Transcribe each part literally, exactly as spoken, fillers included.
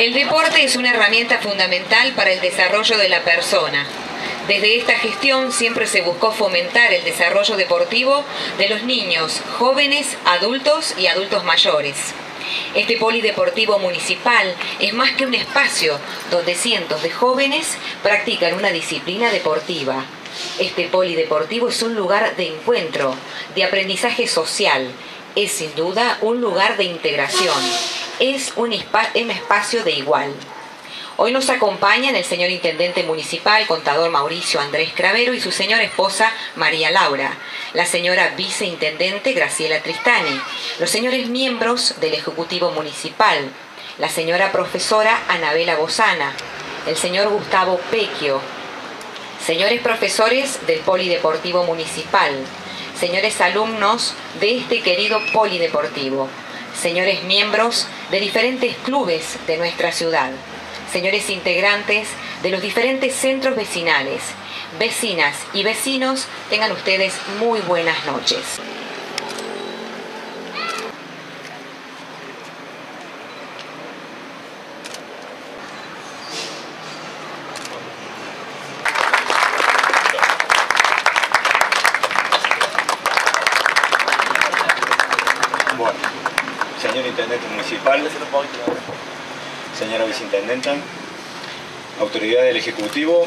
El deporte es una herramienta fundamental para el desarrollo de la persona. Desde esta gestión siempre se buscó fomentar el desarrollo deportivo de los niños, jóvenes, adultos y adultos mayores. Este polideportivo municipal es más que un espacio donde cientos de jóvenes practican una disciplina deportiva. Este polideportivo es un lugar de encuentro, de aprendizaje social. Es sin duda un lugar de integración. Es un, un espacio de igual. Hoy nos acompañan el señor Intendente Municipal, contador Mauricio Andrés Cravero, y su señora esposa María Laura, la señora Viceintendente Graciela Tristani, los señores miembros del Ejecutivo Municipal, la señora profesora Anabela Bozana, el señor Gustavo Pequio, señores profesores del Polideportivo Municipal, señores alumnos de este querido Polideportivo, señores miembros de diferentes clubes de nuestra ciudad, señores integrantes de los diferentes centros vecinales, vecinas y vecinos, tengan ustedes muy buenas noches. Bueno, señor Intendente Municipal, señora Viceintendenta, autoridades del Ejecutivo,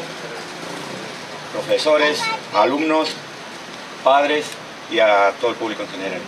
profesores, alumnos, padres y a todo el público en general.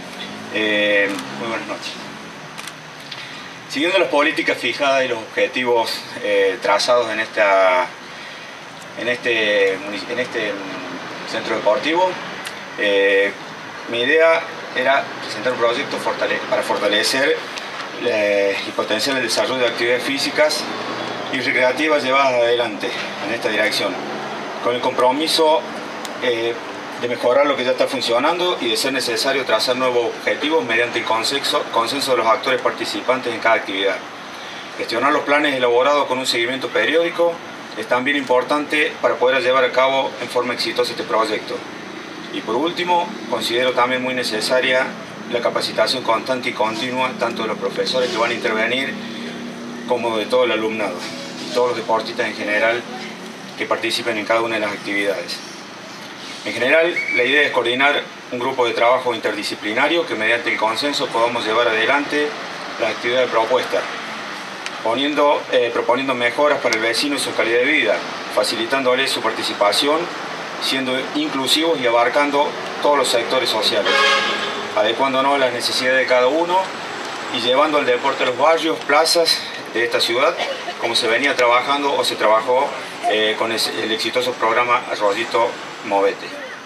Eh, muy buenas noches. Siguiendo las políticas fijadas y los objetivos eh, trazados en, esta, en, este, en este centro deportivo, eh, mi idea era presentar un proyecto fortale para fortalecer eh, y potenciar el desarrollo de actividades físicas y recreativas llevadas adelante en esta dirección, con el compromiso eh, de mejorar lo que ya está funcionando y de ser necesario trazar nuevos objetivos mediante el consenso, consenso de los actores participantes en cada actividad. Gestionar los planes elaborados con un seguimiento periódico es también importante para poder llevar a cabo en forma exitosa este proyecto. Y por último, considero también muy necesaria la capacitación constante y continua tanto de los profesores que van a intervenir como de todo el alumnado y todos los deportistas en general que participen en cada una de las actividades. En general, la idea es coordinar un grupo de trabajo interdisciplinario que mediante el consenso podamos llevar adelante las actividades propuestas, poniendo, eh, proponiendo mejoras para el vecino y su calidad de vida, facilitándole su participación, siendo inclusivos y abarcando todos los sectores sociales, adecuándonos a las necesidades de cada uno y llevando el deporte a los barrios, plazas de esta ciudad, como se venía trabajando o se trabajó eh, con el, el exitoso programa Arroyito Movete.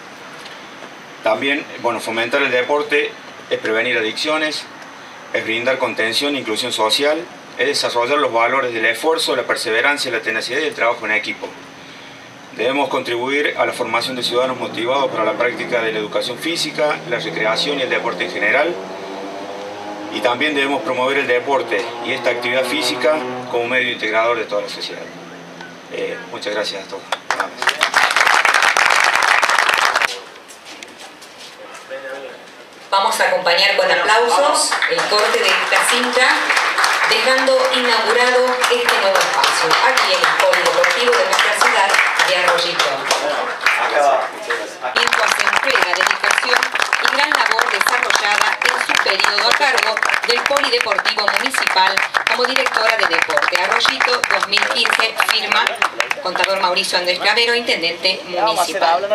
También, bueno, fomentar el deporte es prevenir adicciones, es brindar contención e inclusión social, es desarrollar los valores del esfuerzo, la perseverancia, la tenacidad y el trabajo en equipo. Debemos contribuir a la formación de ciudadanos motivados para la práctica de la educación física, la recreación y el deporte en general. Y también debemos promover el deporte y esta actividad física como medio integrador de toda la sociedad. Eh, muchas gracias a todos. Nada más. Vamos a acompañar con aplausos el corte de esta cinta, dejando inaugurado este nuevo espacio, aquí en el Polideportivo de nuestra ciudad de Arroyito. Tiempo hace entrega, dedicación y gran labor desarrollada en su periodo a cargo del Polideportivo Municipal como directora de Deporte. Arroyito dos mil quince, firma contador Mauricio Andrés Cravero, Intendente Municipal.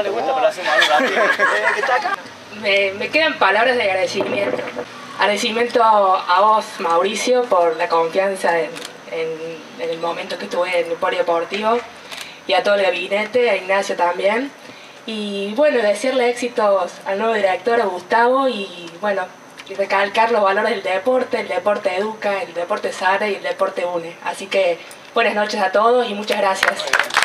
Me, me quedan palabras de agradecimiento. Agradecimiento a, a vos, Mauricio, por la confianza en, en, en el momento que estuve en el Polideportivo, y a todo el gabinete, a Ignacio también. Y bueno, desearle éxitos al nuevo director, a Gustavo, y bueno, recalcar los valores del deporte. El deporte educa, el deporte sana y el deporte une. Así que buenas noches a todos y muchas gracias.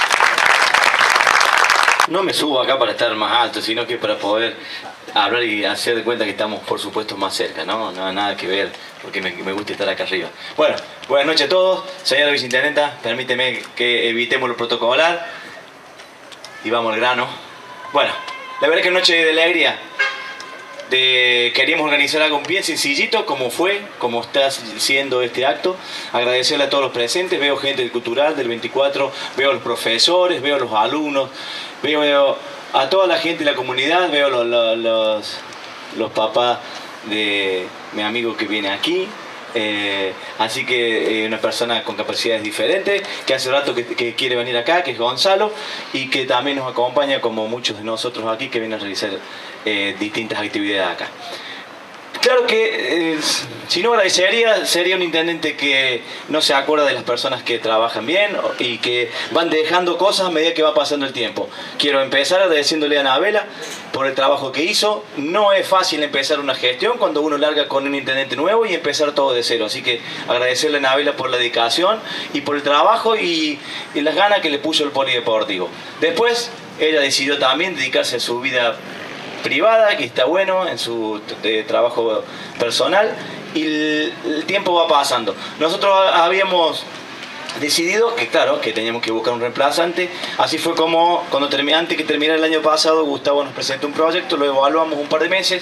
No me subo acá para estar más alto, sino que para poder hablar y hacer de cuenta que estamos, por supuesto, más cerca, ¿no? No nada que ver, porque me, me gusta estar acá arriba. Bueno, buenas noches a todos. Señora Viceintendenta, permíteme que evitemos lo protocolar y vamos al grano. Bueno, la verdad que noche de alegría, de, queríamos organizar algo bien sencillito, como fue, como está siendo este acto. Agradecerle a todos los presentes, veo gente del cultural, del veinticuatro, veo a los profesores, veo a los alumnos, veo, veo a toda la gente de la comunidad, veo los, los, los, los papás de mi amigo que viene aquí. Eh, así que eh, una persona con capacidades diferentes, que hace rato que, que quiere venir acá, que es Gonzalo, y que también nos acompaña como muchos de nosotros aquí que vienen a realizar eh, distintas actividades acá. Claro que eh, si no agradecería, sería un intendente que no se acuerda de las personas que trabajan bien y que van dejando cosas a medida que va pasando el tiempo. Quiero empezar agradeciéndole a Anabela por el trabajo que hizo. No es fácil empezar una gestión cuando uno larga con un intendente nuevo y empezar todo de cero. Así que agradecerle a Anabela por la dedicación y por el trabajo y, y las ganas que le puso el polideportivo. Después, ella decidió también dedicarse a su vida privada, que está bueno, en su eh, trabajo personal, y el, el tiempo va pasando. Nosotros habíamos decidido que, claro, que teníamos que buscar un reemplazante. Así fue como, cuando terminé, antes que terminara el año pasado, Gustavo nos presentó un proyecto, lo evaluamos un par de meses.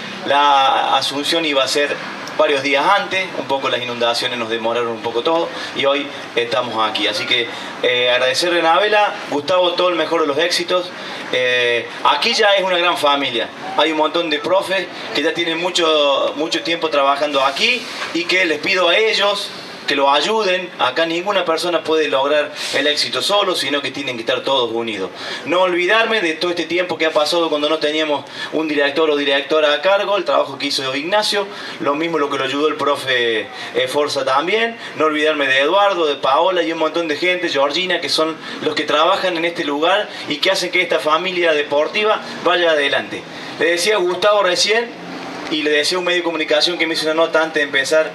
La asunción iba a ser varios días antes, un poco las inundaciones nos demoraron un poco todo y hoy estamos aquí. Así que eh, agradecerle a Anabela, Gustavo, todo el mejor de los éxitos. Eh, aquí ya es una gran familia, hay un montón de profes que ya tienen mucho, mucho tiempo trabajando aquí y que les pido a ellos que lo ayuden. Acá ninguna persona puede lograr el éxito solo, sino que tienen que estar todos unidos. No olvidarme de todo este tiempo que ha pasado cuando no teníamos un director o directora a cargo, el trabajo que hizo Ignacio, lo mismo lo que lo ayudó el profe eh, Forza también. No olvidarme de Eduardo, de Paola y un montón de gente, Georgina, que son los que trabajan en este lugar y que hacen que esta familia deportiva vaya adelante. Le decía a Gustavo recién, y le decía a un medio de comunicación que me hizo una nota antes de empezar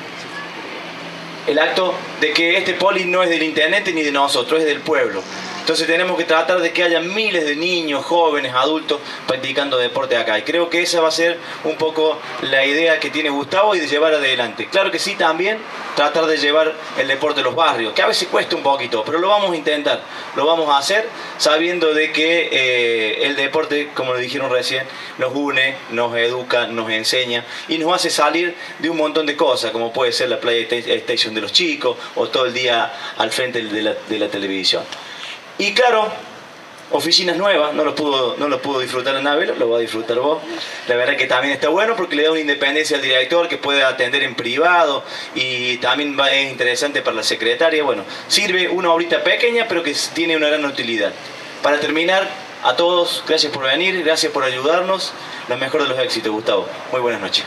el acto, de que este poli no es del intendente ni de nosotros, es del pueblo. Entonces tenemos que tratar de que haya miles de niños, jóvenes, adultos practicando deporte acá. Y creo que esa va a ser un poco la idea que tiene Gustavo y de llevar adelante. Claro que sí, también tratar de llevar el deporte a los barrios, que a veces cuesta un poquito, pero lo vamos a intentar, lo vamos a hacer sabiendo de que eh, el deporte, como lo dijeron recién, nos une, nos educa, nos enseña y nos hace salir de un montón de cosas, como puede ser la PlayStation de los chicos o todo el día al frente de la, de la televisión. Y claro, oficinas nuevas, no los pudo, no los pudo disfrutar Anabela, lo va a disfrutar vos. La verdad que también está bueno porque le da una independencia al director que puede atender en privado y también va, es interesante para la secretaria. Bueno, sirve una horita pequeña pero que tiene una gran utilidad. Para terminar, a todos, gracias por venir, gracias por ayudarnos. Lo mejor de los éxitos, Gustavo. Muy buenas noches.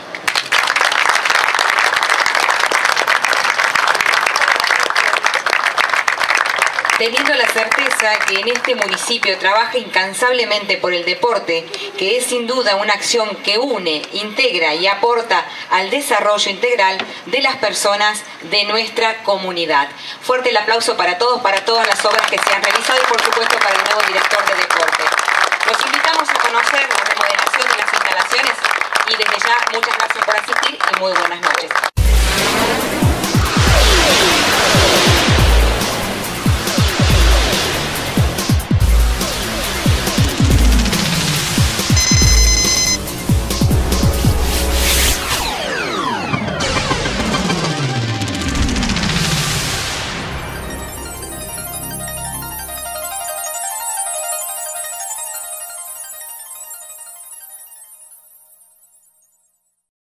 Teniendo la certeza que en este municipio trabaja incansablemente por el deporte, que es sin duda una acción que une, integra y aporta al desarrollo integral de las personas de nuestra comunidad. Fuerte el aplauso para todos, para todas las obras que se han realizado y por supuesto para el nuevo director de deporte. Los invitamos a conocer la remodelación de las instalaciones y desde ya muchas gracias por asistir y muy buenas noches.